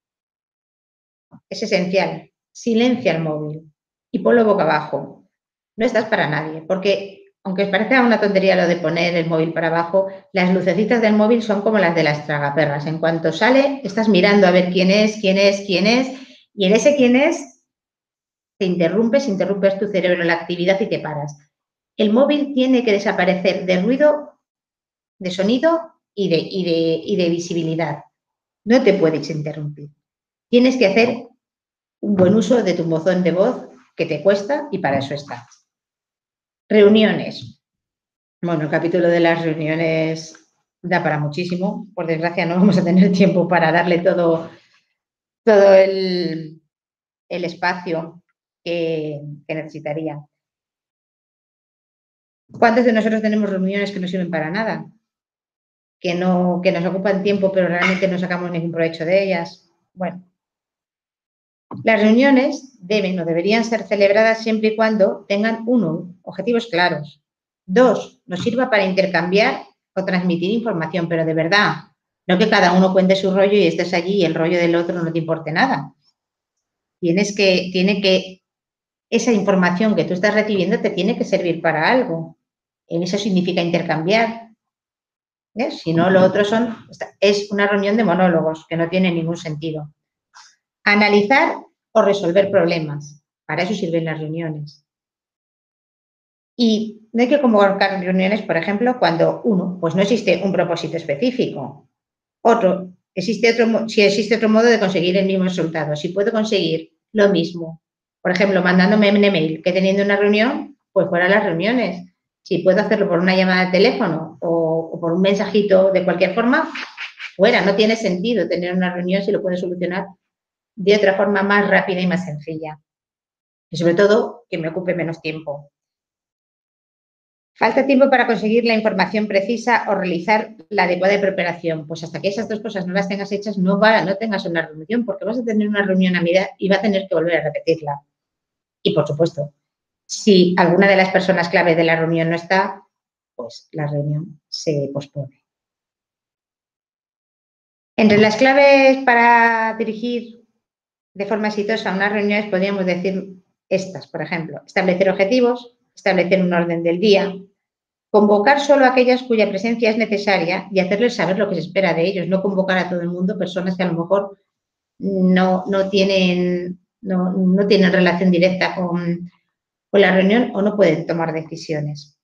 Speaker 1: es esencial, silencia el móvil y ponlo boca abajo. No estás para nadie, porque aunque os parezca una tontería lo de poner el móvil para abajo, las lucecitas del móvil son como las de las tragaperras. En cuanto sale, estás mirando a ver quién es, quién es, quién es, y en ese quién es te interrumpes, interrumpes tu cerebro, la actividad y te paras. El móvil tiene que desaparecer de ruido, de sonido y de, y de, y de visibilidad. No te puedes interrumpir. Tienes que hacer un buen uso de tu buzón de voz que te cuesta y para eso está. Reuniones. Bueno, el capítulo de las reuniones da para muchísimo. Por desgracia no vamos a tener tiempo para darle todo, todo el, el espacio que, que necesitaría. ¿Cuántos de nosotros tenemos reuniones que no sirven para nada? Que, no, que nos ocupan tiempo pero realmente no sacamos ningún provecho de ellas. Bueno, las reuniones deben o deberían ser celebradas siempre y cuando tengan, uno, objetivos claros. Dos, nos sirva para intercambiar o transmitir información, pero de verdad, no que cada uno cuente su rollo y estés allí y el rollo del otro no te importe nada. Tienes que, tiene que, esa información que tú estás recibiendo te tiene que servir para algo. Eso significa intercambiar. ¿Eh? Si no, lo otro son, es una reunión de monólogos que no tiene ningún sentido. Analizar o resolver problemas. Para eso sirven las reuniones. Y no hay que convocar reuniones, por ejemplo, cuando uno, pues no existe un propósito específico. Otro, existe otro, si existe otro modo de conseguir el mismo resultado. Si puedo conseguir lo mismo, por ejemplo, mandándome un email que teniendo una reunión, pues fuera las reuniones. Si puedo hacerlo por una llamada de teléfono o, o por un mensajito de cualquier forma, fuera. No tiene sentido tener una reunión si lo puedo solucionar de otra forma más rápida y más sencilla. Y sobre todo, que me ocupe menos tiempo. ¿Falta tiempo para conseguir la información precisa o realizar la adecuada preparación? Pues hasta que esas dos cosas no las tengas hechas, no, va, no tengas una reunión, porque vas a tener una reunión a medida y vas a tener que volver a repetirla. Y, por supuesto, si alguna de las personas clave de la reunión no está, pues la reunión se pospone. Entre las claves para dirigir de forma exitosa unas reuniones podríamos decir estas, por ejemplo, establecer objetivos, establecer un orden del día, convocar solo a aquellas cuya presencia es necesaria y hacerles saber lo que se espera de ellos, no convocar a todo el mundo, personas que a lo mejor no, no, tienen, no, no tienen relación directa con, con la reunión o no pueden tomar decisiones.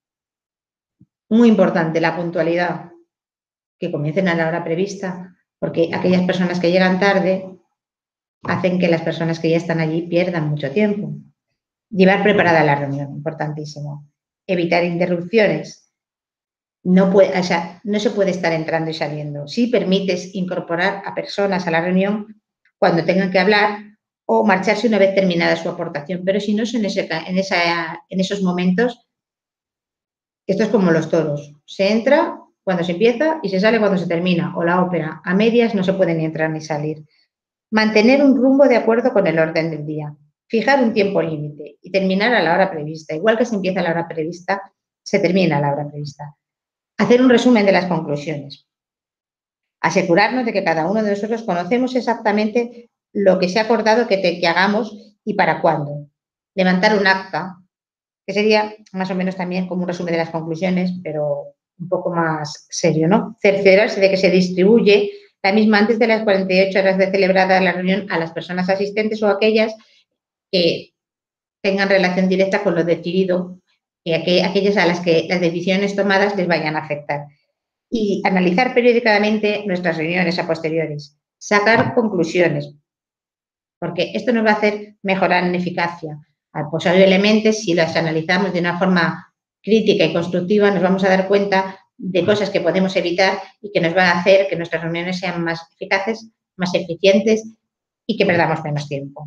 Speaker 1: Muy importante la puntualidad, que comiencen a la hora prevista, porque aquellas personas que llegan tarde hacen que las personas que ya están allí pierdan mucho tiempo. Llevar preparada la reunión, importantísimo. Evitar interrupciones. No, puede, o sea, no se puede estar entrando y saliendo. Sí permites incorporar a personas a la reunión cuando tengan que hablar o marcharse una vez terminada su aportación, pero si no es en, ese, en, esa, en esos momentos, esto es como los toros. Se entra cuando se empieza y se sale cuando se termina, o la ópera. A medias no se puede ni entrar ni salir. Mantener un rumbo de acuerdo con el orden del día. Fijar un tiempo límite y terminar a la hora prevista. Igual que se empieza a la hora prevista, se termina a la hora prevista. Hacer un resumen de las conclusiones. Asegurarnos de que cada uno de nosotros conocemos exactamente lo que se ha acordado que, te, que hagamos y para cuándo. Levantar un acta, que sería más o menos también como un resumen de las conclusiones, pero un poco más serio, ¿no? Cerciorarse de que se distribuye la misma antes de las cuarenta y ocho horas de celebrada la reunión a las personas asistentes o aquellas que tengan relación directa con lo decidido y aquellas a las que las decisiones tomadas les vayan a afectar. Y analizar periódicamente nuestras reuniones a posteriores. Sacar conclusiones, porque esto nos va a hacer mejorar en eficacia. Posiblemente, si las analizamos de una forma crítica y constructiva, nos vamos a dar cuenta de cosas que podemos evitar y que nos van a hacer que nuestras reuniones sean más eficaces, más eficientes y que perdamos menos tiempo.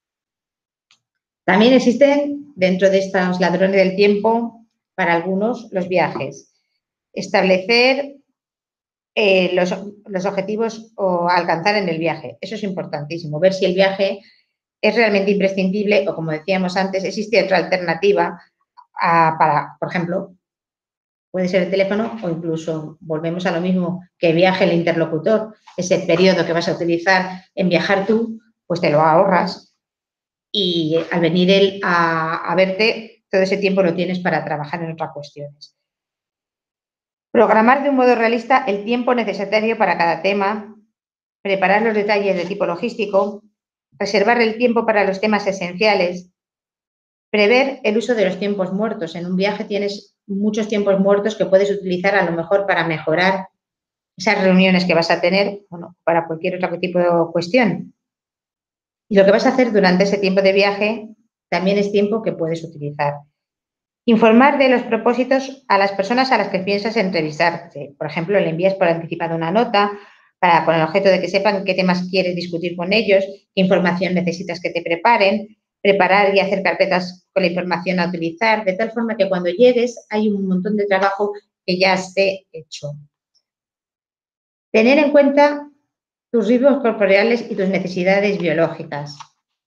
Speaker 1: También existen, dentro de estos ladrones del tiempo, para algunos, los viajes. Establecer eh, los, los objetivos o alcanzar en el viaje. Eso es importantísimo. Ver si el viaje es realmente imprescindible o, como decíamos antes, existe otra alternativa a, para, por ejemplo, puede ser el teléfono o incluso volvemos a lo mismo, que viaje el interlocutor. Ese periodo que vas a utilizar en viajar tú, pues te lo ahorras y al venir él a, a verte, todo ese tiempo lo tienes para trabajar en otras cuestiones. Programar de un modo realista el tiempo necesario para cada tema, preparar los detalles de tipo logístico, reservar el tiempo para los temas esenciales, prever el uso de los tiempos muertos. En un viaje tienes muchos tiempos muertos que puedes utilizar a lo mejor para mejorar esas reuniones que vas a tener, bueno, para cualquier otro tipo de cuestión. Y lo que vas a hacer durante ese tiempo de viaje también es tiempo que puedes utilizar. Informar de los propósitos a las personas a las que piensas entrevistarte. Por ejemplo, le envías por anticipado una nota para, con el objeto de que sepan qué temas quieres discutir con ellos, qué información necesitas que te preparen, preparar y hacer carpetas con la información a utilizar, de tal forma que cuando llegues hay un montón de trabajo que ya esté hecho. Tener en cuenta tus ritmos corporales y tus necesidades biológicas.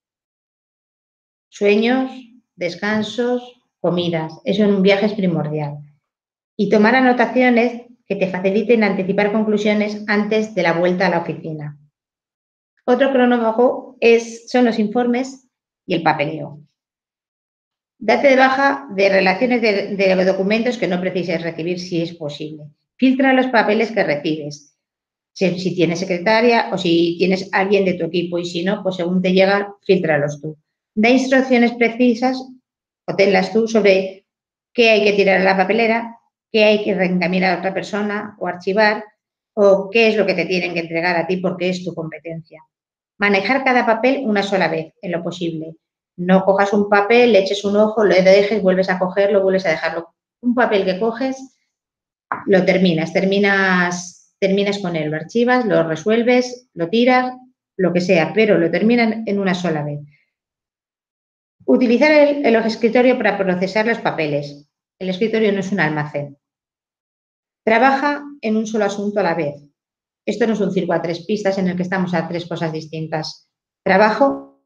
Speaker 1: Sueños, descansos, comidas. Eso en un viaje es primordial. Y tomar anotaciones que te faciliten anticipar conclusiones antes de la vuelta a la oficina. Otro cronógrafo es, son los informes y el papeleo. Date de baja de relaciones de, de documentos que no precises recibir si es posible. Filtra los papeles que recibes. Si, si tienes secretaria o si tienes alguien de tu equipo y si no, pues según te llega, fíltralos tú. Da instrucciones precisas o tenlas tú sobre qué hay que tirar a la papelera, qué hay que reencaminar a otra persona o archivar o qué es lo que te tienen que entregar a ti porque es tu competencia. Manejar cada papel una sola vez, en lo posible. No cojas un papel, le eches un ojo, lo dejes, vuelves a cogerlo, vuelves a dejarlo. Un papel que coges, lo terminas, terminas, terminas con él, lo archivas, lo resuelves, lo tiras, lo que sea, pero lo terminan en una sola vez. Utilizar el, el escritorio para procesar los papeles. El escritorio no es un almacén. Trabaja en un solo asunto a la vez. Esto no es un circo a tres pistas en el que estamos a tres cosas distintas. Trabajo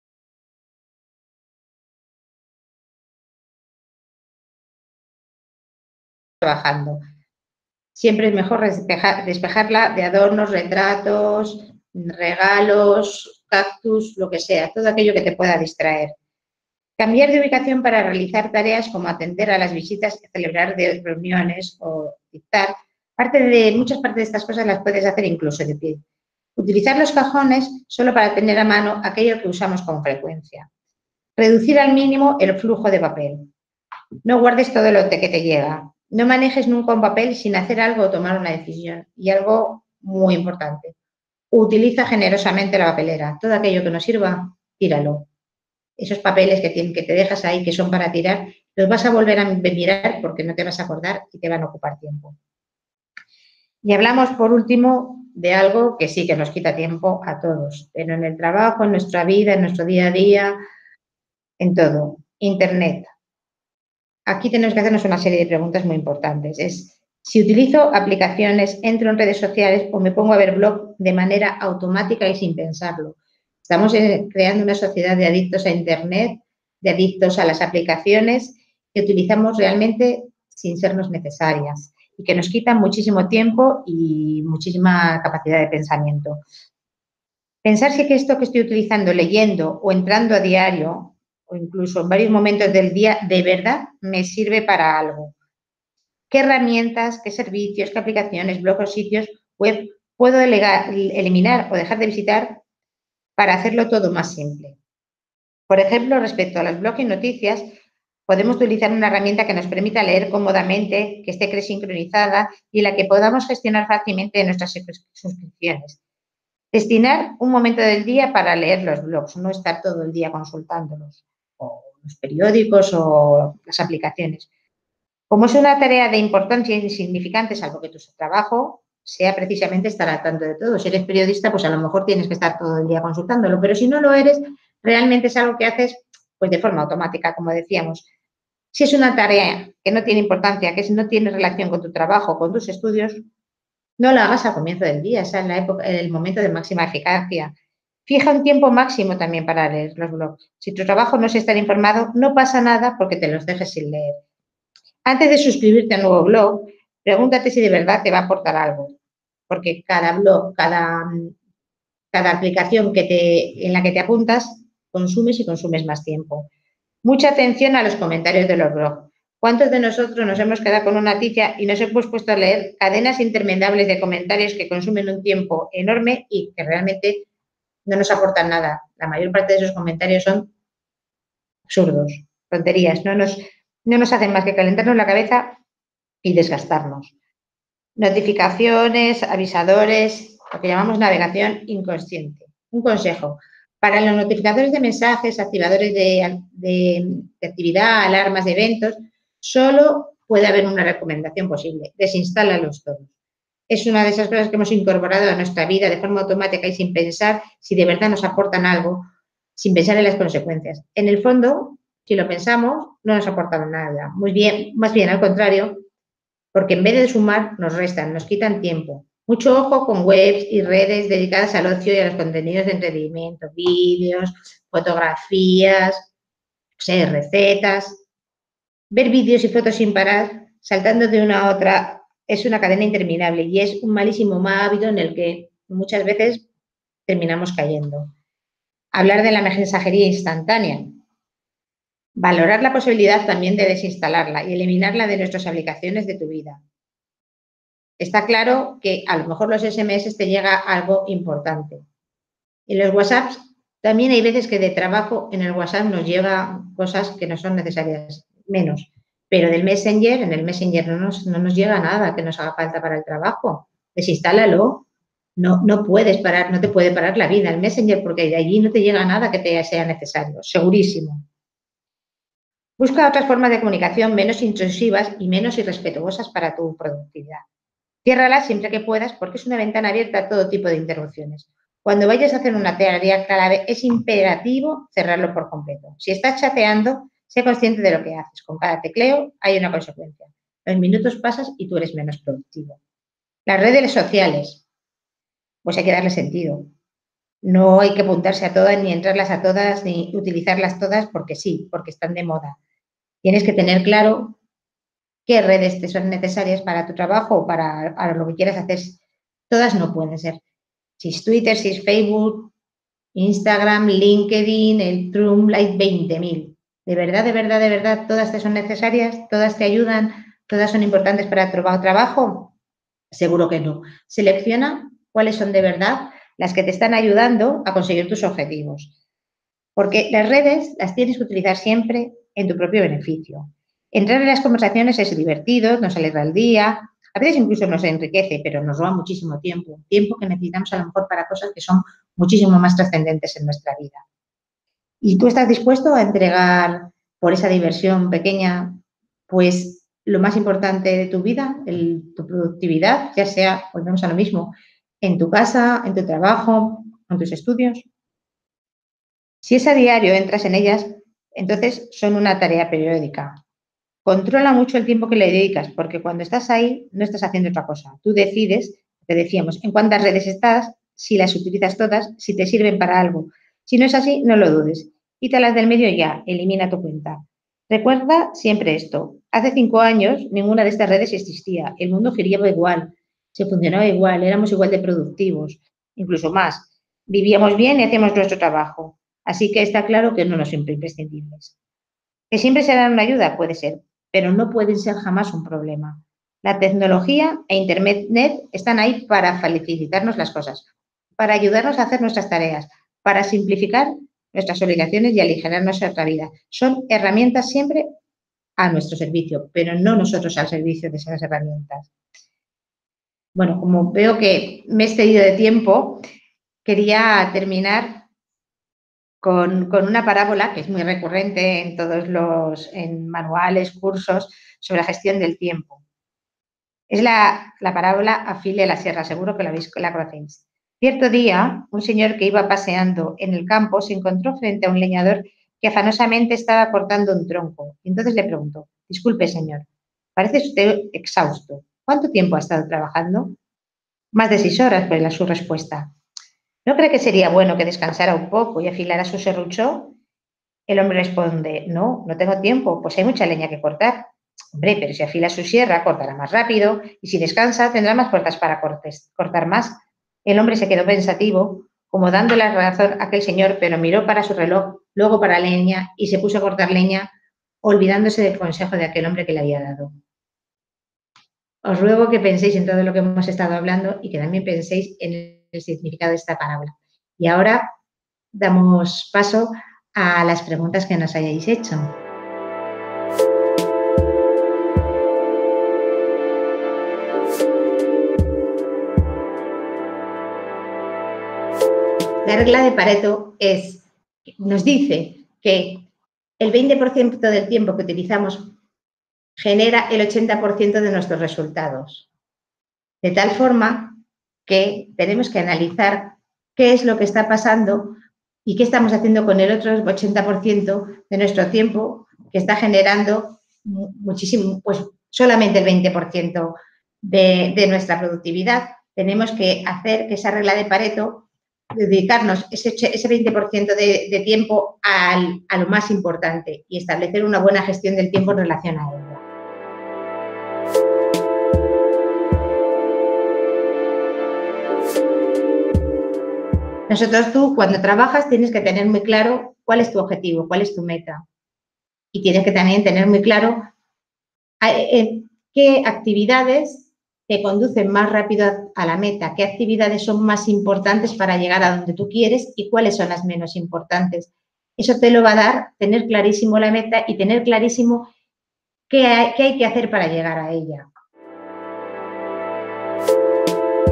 Speaker 1: trabajando. Siempre es mejor despejar, despejarla de adornos, retratos, regalos, cactus, lo que sea, todo aquello que te pueda distraer. Cambiar de ubicación para realizar tareas como atender a las visitas, celebrar reuniones o dictar. Parte de, muchas partes de estas cosas las puedes hacer incluso de pie. Utilizar los cajones solo para tener a mano aquello que usamos con frecuencia. Reducir al mínimo el flujo de papel. No guardes todo lo que te llega. No manejes nunca un papel sin hacer algo o tomar una decisión. Y algo muy importante, utiliza generosamente la papelera. Todo aquello que no sirva, tíralo. Esos papeles que, tienen, que te dejas ahí, que son para tirar, los vas a volver a mirar porque no te vas a acordar y te van a ocupar tiempo. Y hablamos, por último, de algo que sí que nos quita tiempo a todos, pero en el trabajo, en nuestra vida, en nuestro día a día, en todo. Internet. Aquí tenemos que hacernos una serie de preguntas muy importantes. Es si utilizo aplicaciones, entro en redes sociales o me pongo a ver blog de manera automática y sin pensarlo. Estamos creando una sociedad de adictos a Internet, de adictos a las aplicaciones que utilizamos realmente sin sernos necesarias y que nos quitan muchísimo tiempo y muchísima capacidad de pensamiento. Pensar si que esto que estoy utilizando, leyendo o entrando a diario o incluso en varios momentos del día, de verdad me sirve para algo. ¿Qué herramientas, qué servicios, qué aplicaciones, blogs o sitios web puedo delegar, eliminar o dejar de visitar para hacerlo todo más simple? Por ejemplo, respecto a los blogs y noticias, podemos utilizar una herramienta que nos permita leer cómodamente, que esté sincronizada y en la que podamos gestionar fácilmente nuestras suscripciones. Destinar un momento del día para leer los blogs, no estar todo el día consultándolos, o los periódicos o las aplicaciones. Como es una tarea de importancia insignificante, salvo que tu trabajo sea precisamente estar al tanto de todo. Si eres periodista, pues a lo mejor tienes que estar todo el día consultándolo, pero si no lo eres, realmente es algo que haces pues de forma automática, como decíamos. Si es una tarea que no tiene importancia, que no tiene relación con tu trabajo, con tus estudios, no la hagas al comienzo del día, esa es la época, el momento de máxima eficacia. Fija un tiempo máximo también para leer los blogs. Si tu trabajo no es estar informado, no pasa nada porque te los dejes sin leer. Antes de suscribirte a un nuevo blog, pregúntate si de verdad te va a aportar algo, porque cada blog, cada, cada aplicación que te, en la que te apuntas, consumes y consumes más tiempo. Mucha atención a los comentarios de los blogs. ¿Cuántos de nosotros nos hemos quedado con una noticia y nos hemos puesto a leer cadenas interminables de comentarios que consumen un tiempo enorme y que realmente no nos aportan nada? La mayor parte de esos comentarios son absurdos, tonterías, no nos, no nos hacen más que calentarnos la cabeza y desgastarnos. Notificaciones, avisadores, lo que llamamos navegación inconsciente. Un consejo. Para los notificadores de mensajes, activadores de, de, de actividad, alarmas de eventos, solo puede haber una recomendación posible. Desinstálalos todos. Es una de esas cosas que hemos incorporado a nuestra vida de forma automática y sin pensar si de verdad nos aportan algo, sin pensar en las consecuencias. En el fondo, si lo pensamos, no nos aportan nada. Muy bien, más bien al contrario, porque en vez de sumar, nos restan, nos quitan tiempo. Mucho ojo con webs y redes dedicadas al ocio y a los contenidos de entretenimiento, vídeos, fotografías, no sé, recetas. Ver vídeos y fotos sin parar, saltando de una a otra, es una cadena interminable y es un malísimo hábito en el que muchas veces terminamos cayendo. Hablar de la mensajería instantánea. Valorar la posibilidad también de desinstalarla y eliminarla de nuestras aplicaciones de tu vida. Está claro que a lo mejor los ese eme ese te llega algo importante. En los WhatsApps también hay veces que de trabajo en el WhatsApp nos llega cosas que no son necesarias, menos. Pero del Messenger, en el Messenger no nos, no nos llega nada que nos haga falta para el trabajo. desinstálalo. No, no puedes parar, no te puede parar la vida el Messenger porque de allí no te llega nada que te sea necesario, segurísimo. Busca otras formas de comunicación menos intrusivas y menos irrespetuosas para tu productividad. Ciérralas siempre que puedas porque es una ventana abierta a todo tipo de interrupciones. Cuando vayas a hacer una tarea clave es imperativo cerrarlo por completo. Si estás chateando, sé consciente de lo que haces. Con cada tecleo hay una consecuencia. Los minutos pasan y tú eres menos productivo. Las redes sociales, pues hay que darle sentido. No hay que apuntarse a todas, ni entrarlas a todas, ni utilizarlas todas porque sí, porque están de moda. Tienes que tener claro qué redes te son necesarias para tu trabajo o para, para lo que quieras hacer. Todas no pueden ser. Si es Twitter, si es Facebook, Instagram, LinkedIn, el Trump, hay veinte mil. ¿De verdad, de verdad, de verdad todas te son necesarias? ¿Todas te ayudan? ¿Todas son importantes para tu trabajo? Seguro que no. Selecciona cuáles son de verdad las que te están ayudando a conseguir tus objetivos. Porque las redes las tienes que utilizar siempre en tu propio beneficio. Entrar en las conversaciones es divertido, nos alegra el día, a veces incluso nos enriquece, pero nos roba muchísimo tiempo. Tiempo que necesitamos a lo mejor para cosas que son muchísimo más trascendentes en nuestra vida. ¿Y tú estás dispuesto a entregar por esa diversión pequeña, pues lo más importante de tu vida, el, tu productividad, ya sea, volvemos a lo mismo, en tu casa, en tu trabajo, en tus estudios? Si es a diario entras en ellas, entonces son una tarea periódica. Controla mucho el tiempo que le dedicas, porque cuando estás ahí no estás haciendo otra cosa. Tú decides, te decíamos, en cuántas redes estás, si las utilizas todas, si te sirven para algo. Si no es así, no lo dudes. Quítalas del medio ya, elimina tu cuenta. Recuerda siempre esto. Hace cinco años ninguna de estas redes existía. El mundo giraba igual, se funcionaba igual, éramos igual de productivos, incluso más. Vivíamos bien y hacíamos nuestro trabajo. Así que está claro que no nos son imprescindibles. ¿Que siempre serán una ayuda? Puede ser, pero no pueden ser jamás un problema. La tecnología e Internet están ahí para facilitarnos las cosas, para ayudarnos a hacer nuestras tareas, para simplificar nuestras obligaciones y aligerar nuestra vida. Son herramientas siempre a nuestro servicio, pero no nosotros al servicio de esas herramientas. Bueno, como veo que me he excedido de tiempo, quería terminar Con, con, una parábola que es muy recurrente en todos los en manuales, cursos sobre la gestión del tiempo. Es la, la parábola Afile la Sierra, seguro que la, habéis, la conocéis. Cierto día, un señor que iba paseando en el campo se encontró frente a un leñador que afanosamente estaba cortando un tronco. Y entonces le preguntó, disculpe señor, parece usted exhausto. ¿Cuánto tiempo ha estado trabajando? Más de seis horas, fue la, su respuesta. ¿No cree que sería bueno que descansara un poco y afilara su serrucho? El hombre responde, no, no tengo tiempo, pues hay mucha leña que cortar. Hombre, pero si afila su sierra, cortará más rápido y si descansa, tendrá más fuerzas para cortes, cortar más. El hombre se quedó pensativo, como dando la razón a aquel señor, pero miró para su reloj, luego para la leña y se puso a cortar leña, olvidándose del consejo de aquel hombre que le había dado. Os ruego que penséis en todo lo que hemos estado hablando y que también penséis en el significado de esta parábola. Y ahora damos paso a las preguntas que nos hayáis hecho. La regla de Pareto es, nos dice que el veinte por ciento del tiempo que utilizamos genera el ochenta por ciento de nuestros resultados. De tal forma que tenemos que analizar qué es lo que está pasando y qué estamos haciendo con el otro ochenta por ciento de nuestro tiempo que está generando muchísimo, pues solamente el veinte por ciento de, de nuestra productividad. Tenemos que hacer que esa regla de Pareto, dedicarnos ese, ese veinte por ciento de, de tiempo al, a lo más importante y establecer una buena gestión del tiempo en relación a ello. Nosotros, tú, cuando trabajas, tienes que tener muy claro cuál es tu objetivo, cuál es tu meta. Y tienes que también tener muy claro qué actividades te conducen más rápido a la meta, qué actividades son más importantes para llegar a donde tú quieres y cuáles son las menos importantes. Eso te lo va a dar tener clarísimo la meta y tener clarísimo qué hay, qué hay que hacer para llegar a ella.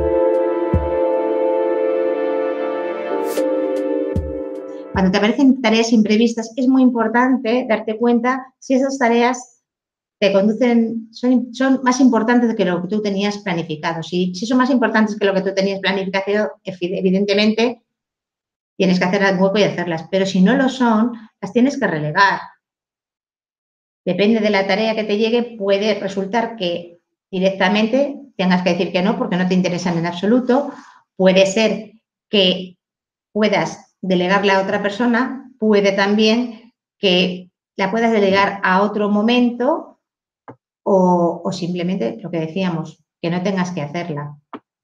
Speaker 1: cuando te aparecen tareas imprevistas, es muy importante darte cuenta si esas tareas te conducen, son, son más importantes que lo que tú tenías planificado. Si, si son más importantes que lo que tú tenías planificado, evidentemente tienes que hacer al hueco y hacerlas. Pero si no lo son, las tienes que relegar. Depende de la tarea que te llegue, puede resultar que directamente tengas que decir que no porque no te interesan en absoluto. Puede ser que puedas delegarla a otra persona, puede también que la puedas delegar a otro momento o, o simplemente lo que decíamos, que no tengas que hacerla.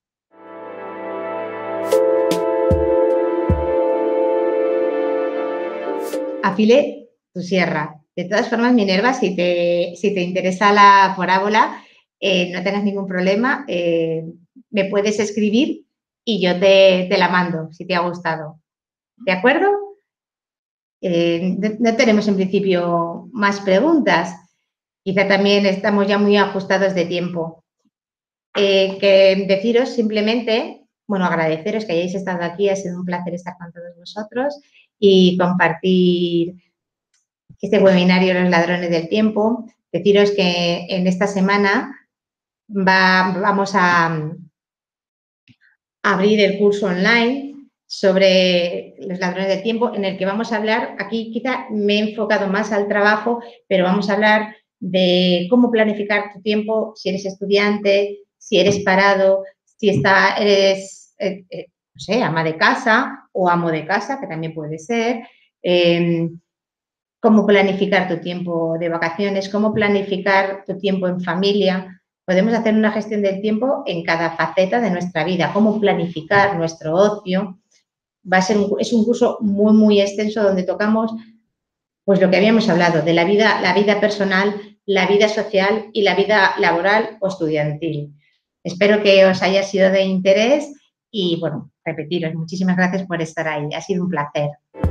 Speaker 1: Afile tu sierra. De todas formas, Minerva, si te, si te interesa la parábola, eh, no tengas ningún problema, eh, me puedes escribir y yo te, te la mando, si te ha gustado. ¿De acuerdo? Eh, no tenemos en principio más preguntas. Quizá también estamos ya muy ajustados de tiempo. Eh, que deciros simplemente, bueno, agradeceros que hayáis estado aquí, ha sido un placer estar con todos vosotros y compartir este webinario Los Ladrones del Tiempo. Deciros que en esta semana va, vamos a, a abrir el curso online sobre los ladrones del tiempo, en el que vamos a hablar, aquí quizá me he enfocado más al trabajo, pero vamos a hablar de cómo planificar tu tiempo si eres estudiante, si eres parado, si está, eres, eh, eh, no sé, ama de casa o amo de casa, que también puede ser, eh, cómo planificar tu tiempo de vacaciones, cómo planificar tu tiempo en familia. Podemos hacer una gestión del tiempo en cada faceta de nuestra vida, cómo planificar nuestro ocio. Va a ser un, es un curso muy, muy extenso donde tocamos pues lo que habíamos hablado, de la vida, la vida personal, la vida social y la vida laboral o estudiantil. Espero que os haya sido de interés y, bueno, repetiros, muchísimas gracias por estar ahí. Ha sido un placer.